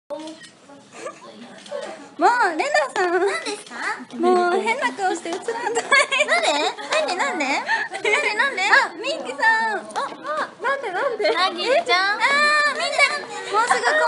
もうレナさん、 何ですか？ もう変な顔して映らんとい。 なんで？なんで？ あ、ミンキさん。 なんで？なぎちゃん。 みんなもうすぐ